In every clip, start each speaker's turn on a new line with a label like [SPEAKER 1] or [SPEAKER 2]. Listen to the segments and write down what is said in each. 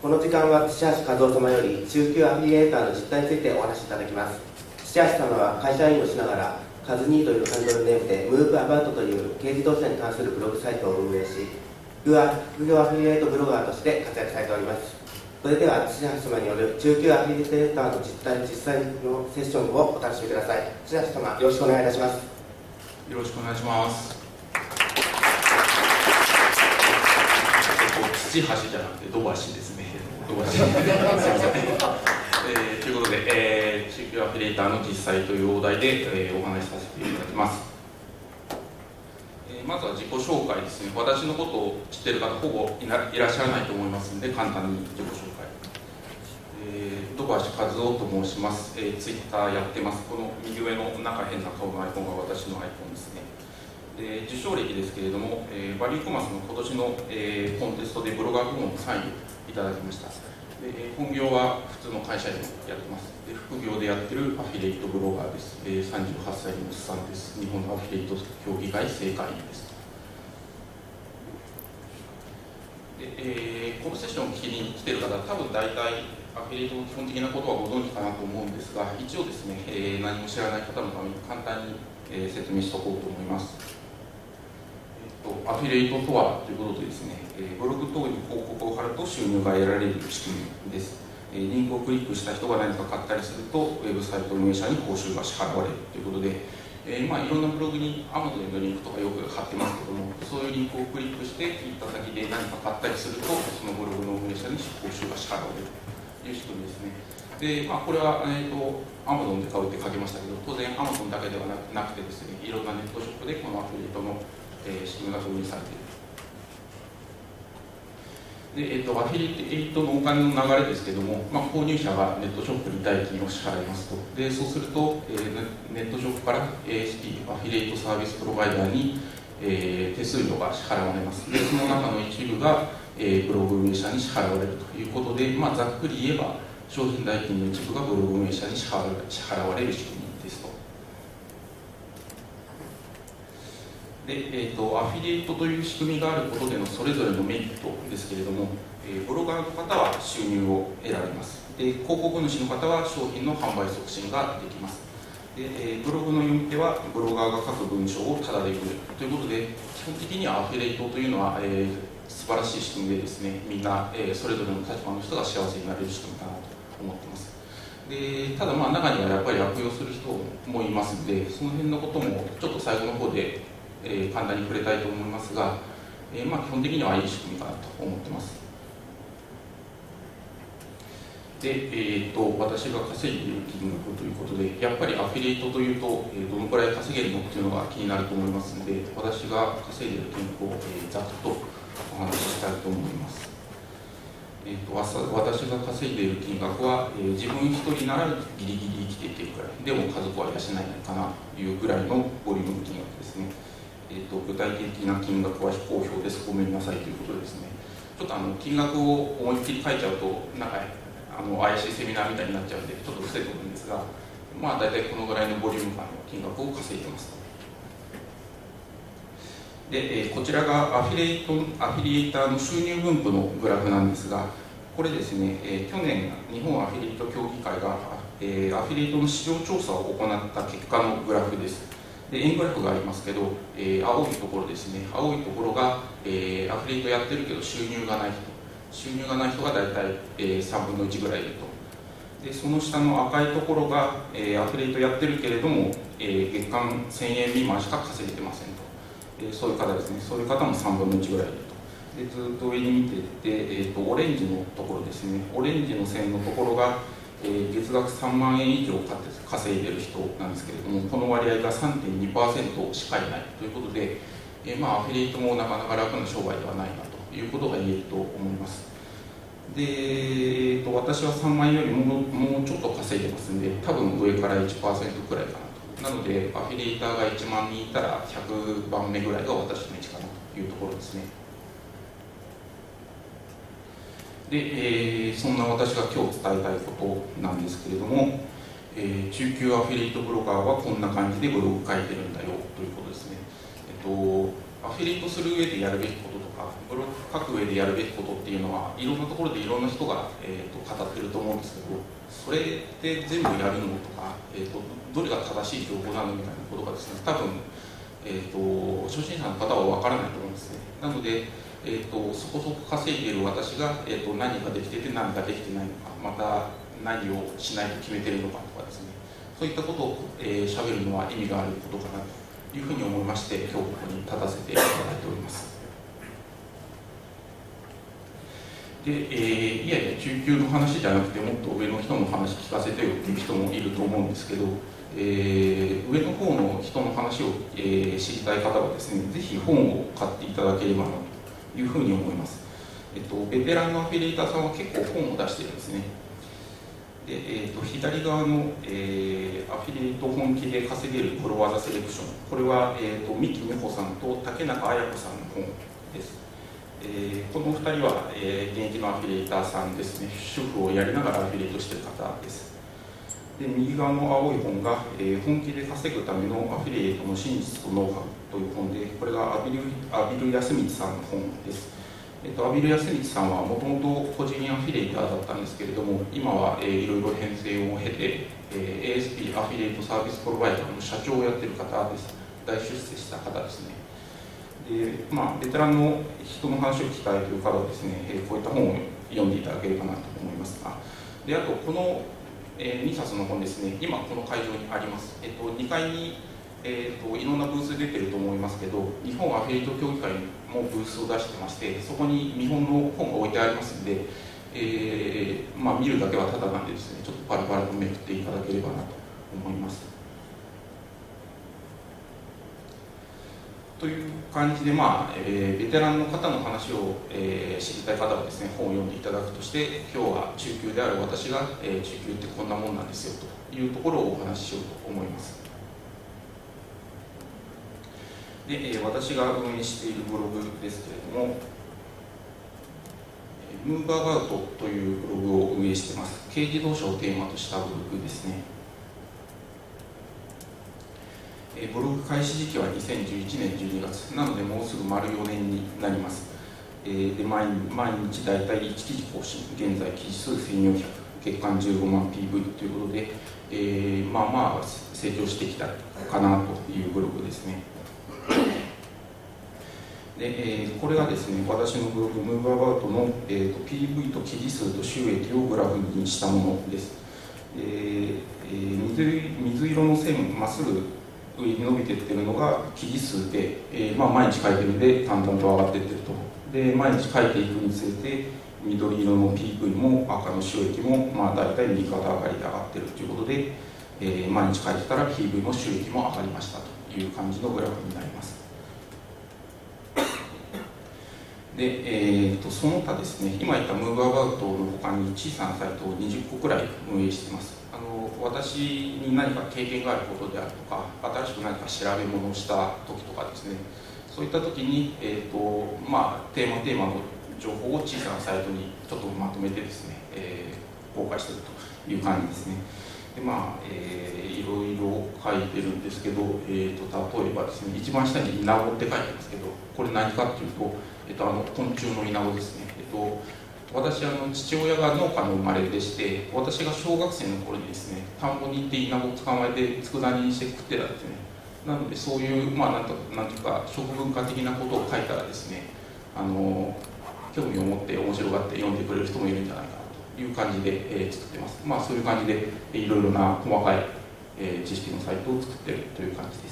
[SPEAKER 1] この時間は土橋和夫様より中級アフィリエーターの実態についてお話しいただきます。土橋様は会社員をしながらカズニーというハンドルネームでムーブアバウトという軽自動車に関するブログサイトを運営し、副業アフィリエイトブロガーとして活躍されております。それでは土橋様による中級アフィリエーターの実際のセッションをお楽しみください。土橋様、よろしくお願いいたします。
[SPEAKER 2] よろしくお願いします。土橋じゃなくて土橋ですね。土橋。すみません。ということで、中級アフィリエイターの実際というお題で、お話しさせていただきます。まずは自己紹介ですね。私のことを知っている方ほぼいらっしゃらないと思いますので、簡単に自己紹介。土橋和夫と申します。ツイッターやってます。この右上の中変な顔のアイコンが私のアイコンですね。で受賞歴ですけれども、バリューコマースの今年の、コンテストでブロガー部門の3位いただきました。で本業は普通の会社員をやってます。で副業でやってるアフィリエイトブロガーです。38歳のおっさんです。日本のアフィリエイト協議会正会員です。でこのセッションを聞きに来ている方は多分大体アフィリエイトの基本的なことはご存知かなと思うんですが、一応ですね、何も知らない方のために簡単に、説明しておこうと思います。アフィリエイトとはということでですね、ブログ等に広告を貼ると収入が得られる仕組みです。リンクをクリックした人が何か買ったりすると、ウェブサイト運営者に報酬が支払われるということで、いろんなブログに Amazon のリンクとかよく貼ってますけども、そういうリンクをクリックして行った先で何か買ったりすると、そのブログの運営者に報酬が支払われるという仕組みですね。でこれは、Amazon で買うって書きましたけど、当然 Amazon だけではなくてですね、いろんなネットショップでこのアフィリエイトの仕組みが導入されている。でアフィリエイトのお金の流れですけども、購入者がネットショップに代金を支払いますと。でそうすると、ネットショップから ASP、アフィリエイトサービスプロバイダーに、手数料が支払われます。でその中の一部が、ブログ運営者に支払われるということで、ざっくり言えば商品代金の一部がブログ運営者に支払われる仕組みですと。でアフィリエイトという仕組みがあることでのそれぞれのメリットですけれども、ブロガーの方は収入を得られます。で広告主の方は商品の販売促進ができます。でブログの読み手はブロガーが書く文章をタダで読めるということで、基本的にはアフィリエイトというのは、素晴らしい仕組みでですね、みんな、それぞれの立場の人が幸せになれる仕組みかなと思っています。でただ中にはやっぱり悪用する人もいますので、その辺のこともちょっと最後の方で、簡単に触れたいと思いますが、基本的にはいい仕組みかなと思っています。で、私が稼いでいる金額ということで、やっぱりアフィリエイトというと、どのくらい稼げるのっていうのが気になると思いますので、私が稼いでいる金額を、ざっとお話ししたいと思います。私が稼いでいる金額は、自分一人ならギリギリ生きていけるくらい、でも家族は養えないかなというぐらいのボリュームの金額ですね。具体的な金額は非公表です。ごめんなさいということでですね。ちょっと金額を思いっきり書いちゃうと、怪しいセミナーみたいになっちゃうんで、ちょっと伏せておくんですが、大体このぐらいのボリューム感の金額を稼いでますと。で、こちらがアフィリエイターの収入分布のグラフなんですが、これですね、去年、日本アフィリエイト協議会が、アフィリエイトの市場調査を行った結果のグラフです。で円グラフがありますけど、青いところですね、青いところが、アフィリエイトやってるけど収入がない人が大体、3分の1ぐらいいると。でその下の赤いところが、アフィリエイトやってるけれども、月間1000円未満しか稼げてませんと。そういう方ですね、そういう方も3分の1ぐらいいると。でずっと上に見ていって、オレンジのところですね、オレンジの線のところが、月額3万円以上稼いでいる人なんですけれども、この割合が 3.2% しかいないということで、アフィリエイトもなかなか楽な商売ではないなということが言えると思います。で、私は3万円よりもうちょっと稼いでますんで、多分上から 1% くらいかなと。なのでアフィリエイターが1万人いたら100番目ぐらいが私の位置かなというところですね。で、そんな私が今日伝えたいことなんですけれども、中級アフィリエイトブロガーはこんな感じでブログ書いてるんだよということですね。 アフィリエイトする上でやるべきこととか、ブログ書く上でやるべきことっていうのは、いろんなところでいろんな人が、語ってると思うんですけど、それって全部やるのとか、どれが正しい情報なのみたいなことがですね、多分、初心者の方は分からないと思うんですね。なので、そこそこ稼いでいる私が、何ができてて何ができてないのか、また何をしないと決めてるのかとかですね、そういったことを喋るのは意味があることかなというふうに思いまして、今日ここに立たせていただいております。で、いやいや中級の話じゃなくてもっと上の人の話聞かせてよっていう人もいると思うんですけど、上の方の人の話を、知りたい方はですね、ぜひ本を買っていただければなというふうに思います。ベテランのアフィリエイターさんは結構本を出してるんですね。で、左側の、アフィリエイト本気で稼げるプロ技セレクション、これは、三木美穂さんと竹中綾子さんの本です。この2人は、現役のアフィリエイターさんですね。主婦をやりながらアフィリエイトしている方です。で、右側の青い本が、本気で稼ぐためのアフィリエイトの真実とノウハウという本で、これがアビル康光さんの本です。アビル康光さんはもともと個人アフィリエイターだったんですけれども、今はいろいろ編成を経て、ASP アフィリエイトサービスプロバイダーの社長をやっている方です。大出世した方ですね。で、ベテランの人の話を聞きたいという方はですね、こういった本を読んでいただければなと思いますが、で、あとこの、2冊の本ですね、今この会場にあります。2階に、いろんなブース出てると思いますけど、日本アフィリエイト協議会もブースを出してまして、そこに見本の本が置いてありますので、見るだけはただなんでですね、ちょっとパラパラとめくっていただければなと思います。という感じで、ベテランの方の話を、知りたい方はですね、本を読んでいただくとして、今日は中級である私が、中級ってこんなもんなんですよというところをお話ししようと思います。で、私が運営しているブログですけれども、ムーブアバウトというブログを運営しています。軽自動車をテーマとしたブログですね。ブログ開始時期は2011年12月なので、もうすぐ丸4年になります。で、毎日だいたい1記事更新、現在記事数1400、月間15万 PV ということで、成長してきたかなというブログですね。で、これがですね、私のブログ、ムーブアバウトの、PV と記事数と収益をグラフにしたものです。水色の線、まっすぐ上に伸びていってるのが記事数で、毎日書いてるんで淡々と上がっていってると。で、毎日書いていくにつれて緑色の PV も赤の収益も大体右肩上がりで上がってるということで、毎日書いてたら PV も収益も上がりましたという感じのグラフになります。で、その他ですね、今言ったムーブアバウトの他に小さなサイトを20個くらい運営しています。私に何か経験があることであるとか、新しく何か調べ物をした時とかですね、そういった時に、テーマの情報を小さなサイトにちょっとまとめてですね、公開しているという感じですね。で、いろいろ書いてるんですけど、例えばですね、一番下にイナゴって書いてますけど、これ何かっていうと、昆虫のイナゴですね。私、父親が農家の生まれでして、私が小学生の頃にですね、田んぼに行ってイナゴを捕まえて佃煮にして食ってたんですね。なので、そういうなんていうか食文化的なことを書いたらですね、興味を持って面白がって読んでくれる人もいるんじゃないかなという感じで、作ってます。そういう感じでいろいろな細かい、知識のサイトを作っているという感じです。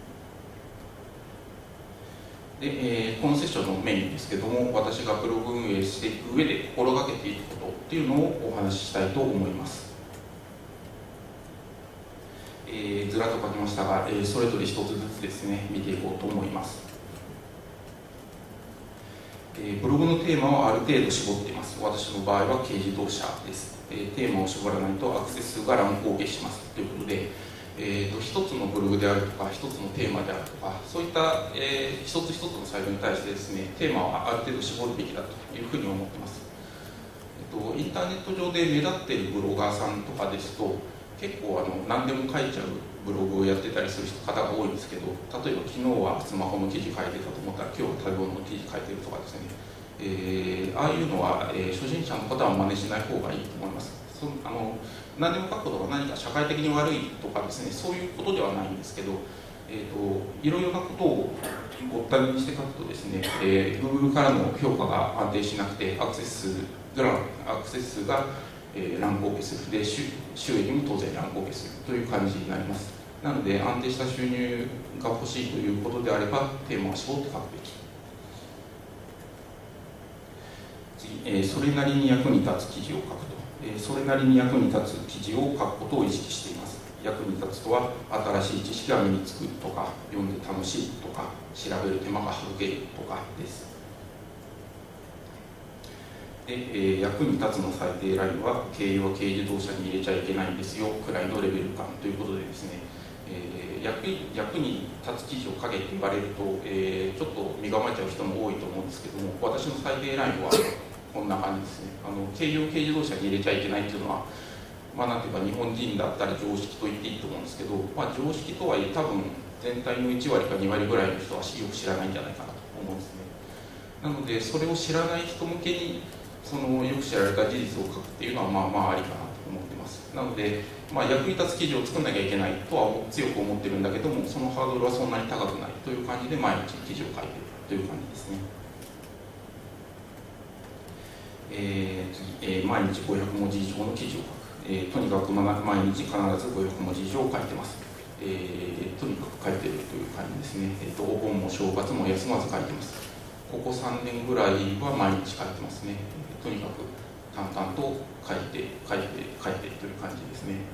[SPEAKER 2] で、このセッションのメインですけども、私がブログ運営していく上で心がけていることっていうのをお話ししたいと思います。ずらっと書きましたが、それぞれ一つずつですね、見ていこうと思います。ブログのテーマはある程度絞っています。私の場合は軽自動車です。テーマを絞らないとアクセス数が乱高下しますということで、一つのブログであるとか、一つのテーマであるとか、そういった、一つ一つのサイトに対してですね、テーマはある程度絞るべきだというふうに思っています。インターネット上で目立っているブロガーさんとかですと、 結構何でも書いちゃうブログをやってたりする方が多いんですけど、例えば昨日はスマホの記事書いてたと思ったら今日は食べ物の記事書いてるとかですね、ああいうのは、初心者の方は真似しない方がいいと思います。何でも書くことが何か社会的に悪いとかですね、そういうことではないんですけど、いろいろなことをごったにして書くとですね、Google からの評価が安定しなくてアクセス数が乱高下するで、収益も当然乱高下するという感じになります。なので安定した収入が欲しいということであればテーマを絞って書くべき。次、それなりに役に立つ記事を書くと、それなりに役に立つ記事を書くことを意識しています。役に立つとは新しい知識が身につくとか、読んで楽しいとか、調べる手間が省けるとかです。で、役に立つの最低ラインは軽油は軽自動車に入れちゃいけないんですよくらいのレベル感ということでですね、役に立つ記事を書けって言われると、ちょっと身構えちゃう人も多いと思うんですけども、私の最低ラインはこんな感じですね。軽油を軽自動車に入れちゃいけないっていうのは、なんていうか日本人だったら常識と言っていいと思うんですけど、常識とはいえ多分全体の1割か2割ぐらいの人はよく知らないんじゃないかなと思うんですね。なのでそれを知らない人向けによく知られた事実を書くっていうのはありかなと思ってます。なので、役に立つ記事を作らなきゃいけないとは強く思ってるんだけども、そのハードルはそんなに高くないという感じで毎日記事を書いているという感じですね。次、毎日500文字以上の記事を書く。とにかく毎日必ず500文字以上書いてます。とにかく書いてるという感じですね。お盆も正月も休まず書いてます。ここ3年ぐらいは毎日書いてますね。とにかく淡々と書いてという感じですね。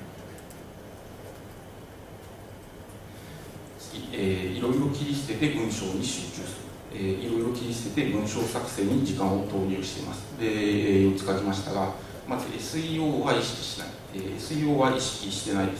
[SPEAKER 2] 次、いろいろ切り捨てて文章に集中する。いろいろ切り捨てて文章作成に時間を投入しています。で、4つ書きましたが、まず SEO は意識しない。SEO は意識してないです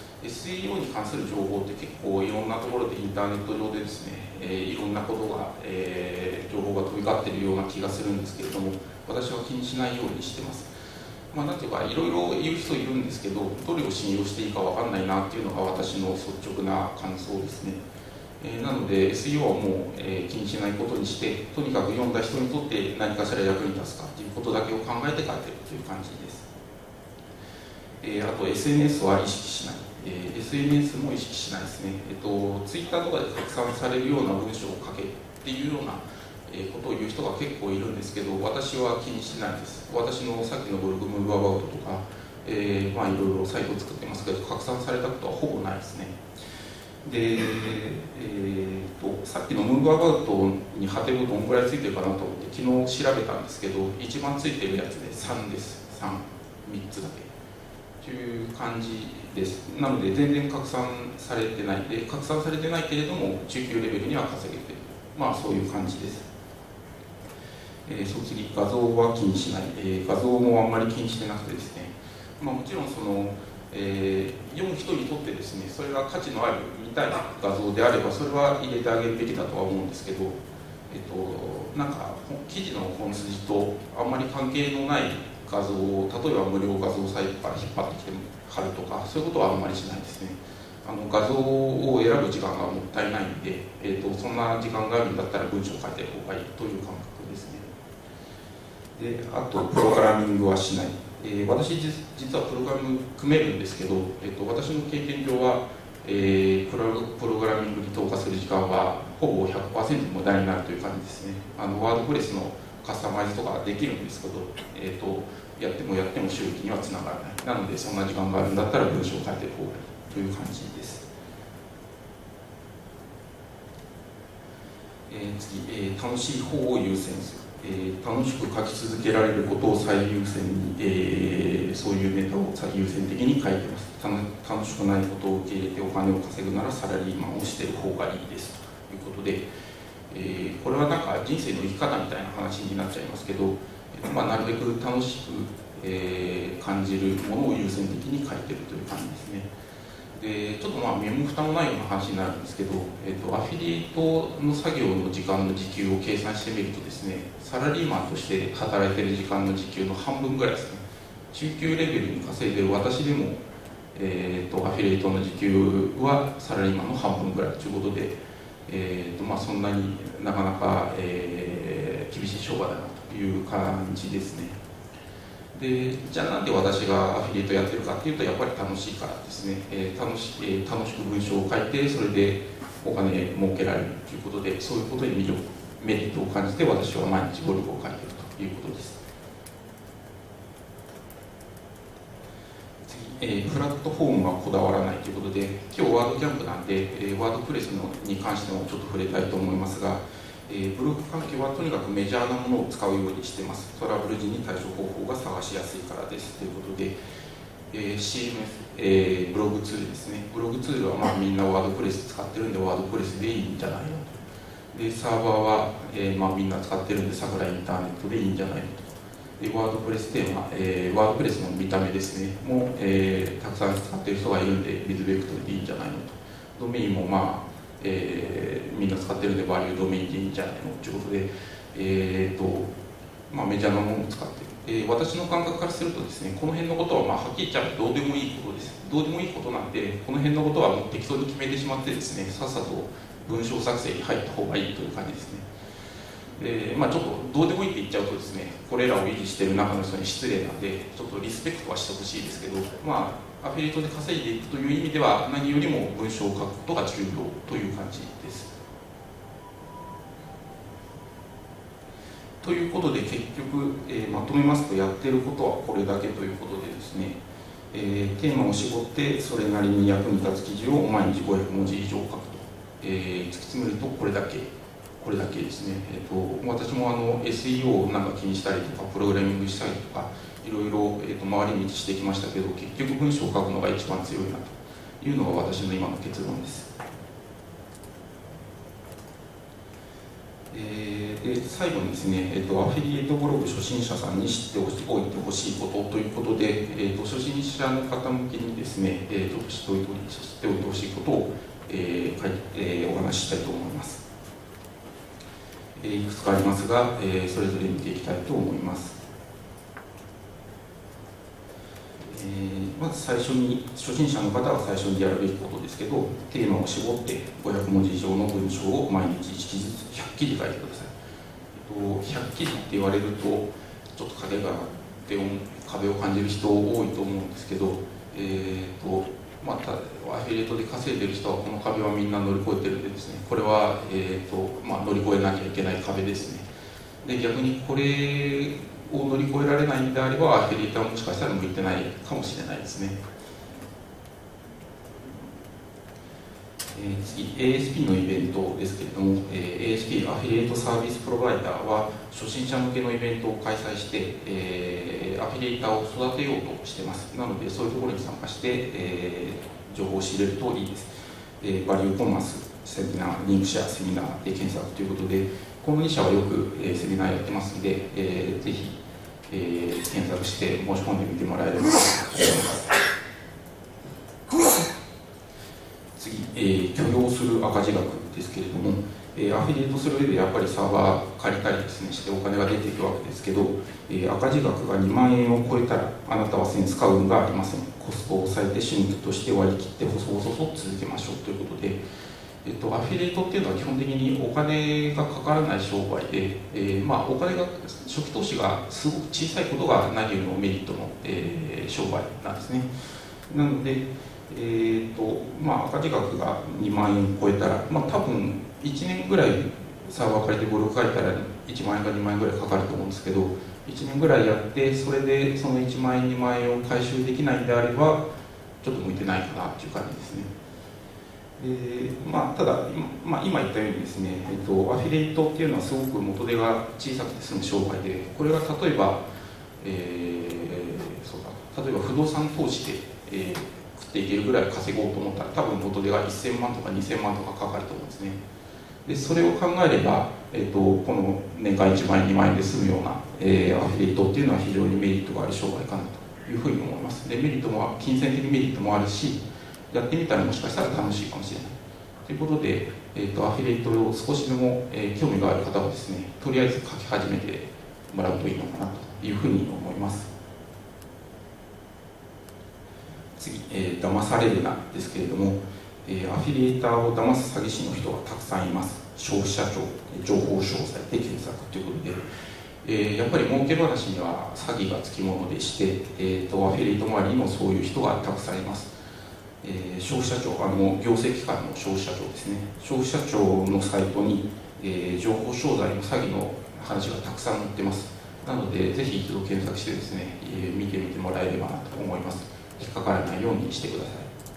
[SPEAKER 2] 。SEO に関する情報って結構いろんなところでインターネット上でですね、いろんなことが、情報が飛び交っているような気がするんですけれども、私は気にしないようにしてます。なんていうかいろいろ言う人いるんですけど、どれを信用していいか分かんないなっていうのが私の率直な感想ですね。なので SEO はもう、気にしないことにして、とにかく読んだ人にとって何かしら役に立つかということだけを考えて書いてるという感じです。あと SNS は意識しない。SNS も意識しないですね。Twitter とかで拡散されるような文章を書けっていうようなことを言う人が結構いるんですけど、私は気にしないです。私のさっきのブログムーブアバウトとか、いろいろサイトを作ってますけど、拡散されたことはほぼないですね。で、さっきのムーブアバウトにハテブどんぐらいついてるかなと思って昨日調べたんですけど、一番ついてるやつで3です。3つだけという感じです。なので全然拡散されてないで、拡散されてないけれども中級レベルには稼げている、そういう感じです。その次、画像は気にしない。画像もあんまり気にしてなくてですね、もちろん読む人にとってですね、それが価値のある見たい画像であればそれは入れてあげるべきだとは思うんですけど、なんか記事の本筋とあんまり関係のない画像を例えば無料画像サイトから引っ張ってきて貼るとか、そういうことはあんまりしないですね。画像を選ぶ時間がもったいないんで、そんな時間があるんだったら文章を書いてる方がいいという感覚ですね。で、あとプログラミングはしない。私実はプログラム組めるんですけど、私の経験上は、プログラミングに投下する時間はほぼ 100% 無駄になるという感じですね。ワードプレスのカスタマイズとかできるんですけど、やっても収益にはつながらない。なのでそんな時間があるんだったら文章を書いてる方がいいという感じです。次、楽しい方を優先する。楽しく書き続けられることを最優先に、そういうネタを最優先的に書いてます。楽しくないことを受け入れてお金を稼ぐならサラリーマンをしている方がいいですということで、これはなんか人生の生き方みたいな話になっちゃいますけど、なるべく楽しく、感じるものを優先的に書いているという感じですね。でちょっと身も蓋もないような話になるんですけど、アフィリエイトの作業の時間の時給を計算してみるとですね、サラリーマンとして働いている時間の時給の半分ぐらいですね。中級レベルに稼いでいる私でも、 アフィリエイトの時給はサラリーマンの半分ぐらいということで、そんなになかなか、厳しい商売だなという感じですね。でじゃあなんで私がアフィリエイトやってるかっていうと、やっぱり楽しいからですね。楽しく文章を書いて、それでお金儲けられるということで、そういうことにメリットを感じて、私は毎日ブログを書いているということです。プラットフォームはこだわらないということで、今日ワードキャンプなんで、ワードプレスに関してもちょっと触れたいと思いますが、ブログ関係はとにかくメジャーなものを使うようにしています。トラブル時に対処方法が探しやすいからですということで、CMS、ブログツールですね。ブログツールはみんなワードプレス使ってるんで、ワードプレスでいいんじゃないのと。でサーバーは、みんな使ってるんで、桜インターネットでいいんじゃないのと。でワードプレステーマ、ワードプレスの見た目ですねも、たくさん使っている人がいるんで、リズベクトルでいいんじゃないのと。ドメインもみんな使ってるんで、バリュードメインでいいんじゃないのということで、メジャーなものを使っている。私の感覚からするとですね、この辺のことははっきり言っちゃうとどうでもいいことです。どうでもいいことなんで、この辺のことはもう適当に決めてしまってですね、さっさと文章作成に入った方がいいという感じですね。ちょっとどうでもいいって言っちゃうとですね、これらを維持している中の人に失礼なんで、ちょっとリスペクトはしてほしいですけど、アフィリエイトで稼いでいくという意味では、何よりも文章を書くことが重要という感じです。ということで、結局、まとめますと、やってることはこれだけということでですね、テーマを絞ってそれなりに役に立つ記事を毎日500文字以上書くと、突き詰めるとこれだけですね。私もSEO なんか気にしたりとか、プログラミングしたりとか、いろいろ、回り道してきましたけど、結局文章を書くのが一番強いなというのが私の今の結論です。で最後にですね、アフィリエイトブログ初心者さんに知っておいてほしいことということで、初心者の方向けにですね、ちょっと知っておいてほしいことを、お話ししたいと思います。いくつかありますが、それぞれ見ていきたいと思います。まず最初に、初心者の方は最初にやるべきことですけど、テーマを絞って500文字以上の文章を毎日1記事ずつ100記事書いてください。100記事って言われるとちょっと壁を感じる人多いと思うんですけど、アフィリエイトで稼いでる人はこの壁はみんな乗り越えてるんでですね、これは、乗り越えなきゃいけない壁ですね。で逆にこれを乗り越えられないんであれば、アフィリエイトはもしかしたら向いてないかもしれないですね。次、ASP のイベントですけれども、ASP、アフィリエイトサービスプロバイダーは初心者向けのイベントを開催して、アフィリエイターを育てようとしています。なので、そういうところに参加して、情報を仕入れるといいです。バリューコマース、セミナー、リンクシェア、セミナーで検索ということで、この2社はよく、セミナーやってますので、ぜひ、検索して申し込んでみてもらえればと思います。次、許容する赤字額ですけれども、アフィリエイトする上でやっぱりサーバー借りたりですねしてお金が出ていくわけですけど、赤字額が2万円を超えたらあなたはセンス買うんがありません。コストを抑えて収益として割り切って細々と続けましょうということで、アフィリエイトっていうのは基本的にお金がかからない商売で、お金が初期投資がすごく小さいことが何よりもメリットの、商売なんですね。なので赤字額が2万円超えたら、多分1年ぐらいサーバー借りてブログ書いたら1万円か2万円ぐらいかかると思うんですけど、1年ぐらいやって、それでその1万円2万円を回収できないんであればちょっと向いてないかなっていう感じですね。ただ今言ったようにですね、アフィリエイトっていうのはすごく元手が小さくて済む商売で、これが例えば、不動産投資で、食っていけるぐらい稼ごうと思ったら、多分元手が1000万とか2000万とかかかると思うんですね。でそれを考えれば、この年間1万円2万円で済むような、アフィリエイトっていうのは非常にメリットがある商売かなというふうに思います。でメリットも金銭的メリットもあるし、やってみたらもしかしたら楽しいかもしれないということで、アフィリエイトを少しでも、興味がある方はですね、とりあえず書き始めてもらうといいのかなというふうに思います。 次、騙されるなですけれども、アフィリエーターを騙す詐欺師の人がたくさんいます。消費者庁、情報商材で検索ということで、やっぱり儲け話には詐欺がつきものでして、アフィリエイト周りにもそういう人がたくさんいます。消費者庁、行政機関の消費者庁ですね、消費者庁のサイトに、情報商材の詐欺の話がたくさん載ってます。なので、ぜひ一度検索してですね、見てみてもらえればなと思います。引っかからないようにしてください。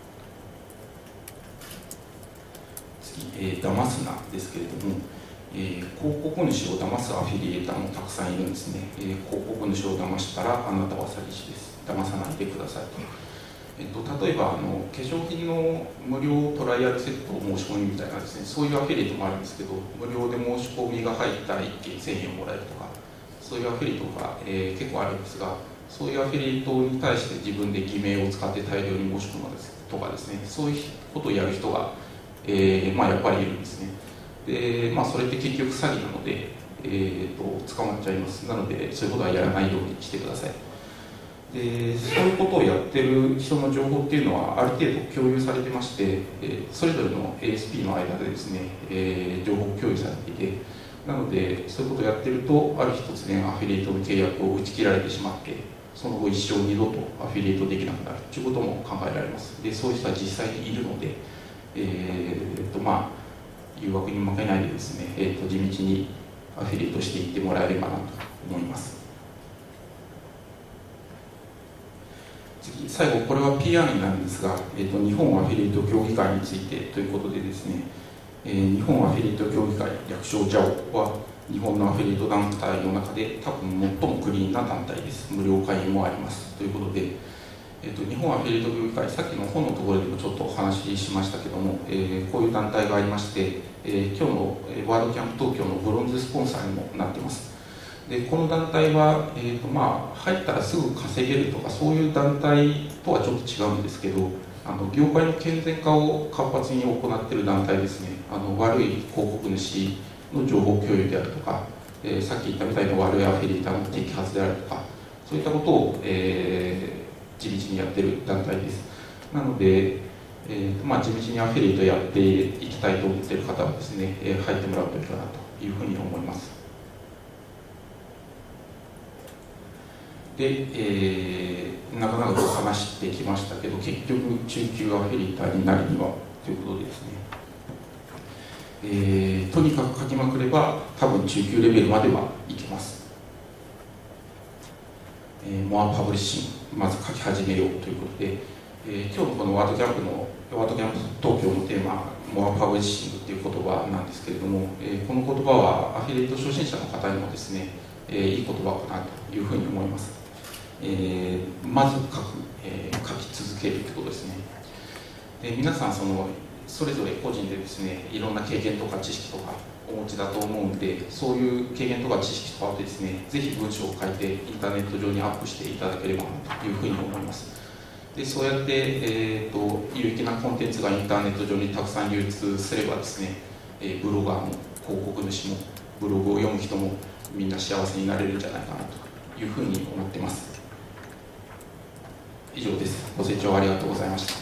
[SPEAKER 2] 次、騙すなですけれども、広告主を騙すアフィリエーターもたくさんいるんですね。広告主を騙したらあなたは詐欺師です。騙さないでくださいと。例えば化粧品の無料トライアルセットを申し込みみたいなですね、そういうアフィリエイトもあるんですけど、無料で申し込みが入った1件1000円もらえるとか、そういうアフィリエイトが、結構あるんですが、そういうアフィリエイトに対して自分で偽名を使って大量に申し込むとかですね、そういうことをやる人が、やっぱりいるんですね。で、それって結局詐欺なので、捕まっちゃいます。なので、そういうことはやらないようにしてください。で、そういうことをやってる人の情報っていうのはある程度共有されてまして、それぞれの ASP の間でですね、情報共有されていて、なのでそういうことをやってると、ある日突然アフィリエイトの契約を打ち切られてしまって、その後一生二度とアフィリエイトできなくなるということも考えられます。で、そういう人は実際にいるので、誘惑に負けないでですね、地道にアフィリエイトしていってもらえればなと思います。次、最後、これは PR になるんですが、日本アフィリエイト協議会についてということでですね、日本アフィリエイト協議会、略称 JAO は、日本のアフィリエイト団体の中で多分最もクリーンな団体です。無料会員もあります。ということで、日本アフィリエイト協議会、さっきの本のところでもちょっとお話ししましたけども、こういう団体がありまして、今日のワードキャンプ東京のブロンズスポンサーにもなっています。で、この団体は、入ったらすぐ稼げるとか、そういう団体とはちょっと違うんですけど、業界の健全化を活発に行っている団体ですね。悪い広告主の情報共有であるとか、さっき言ったみたいな悪いアフィリエイターの摘発であるとか、そういったことを、地道にやっている団体です。なので、地道にアフィリエイトやっていきたいと思っている方はですね、入ってもらうといいかなというふうに思います。で、長々と話してきましたけど、結局中級アフィリエイターになるにはということでですね、とにかく書きまくれば多分中級レベルまではいけます。モアパブリッシング、まず書き始めようということで、今日のこのワードキャンプ東京のテーマ、モアパブリッシングという言葉なんですけれども、この言葉はアフィリエイト初心者の方にもですね、いい言葉かなというふうに思います。まず書き続けるということですね。で、皆さんそれぞれ個人でですね、いろんな経験とか知識とかお持ちだと思うんで、そういう経験とか知識とかをですね、ぜひ文章を書いてインターネット上にアップしていただければなというふうに思います。で、そうやって、有益なコンテンツがインターネット上にたくさん流通すればですね、ブロガーも広告主もブログを読む人もみんな幸せになれるんじゃないかなというふうに思っています。以上です。ご清聴ありがとうございました。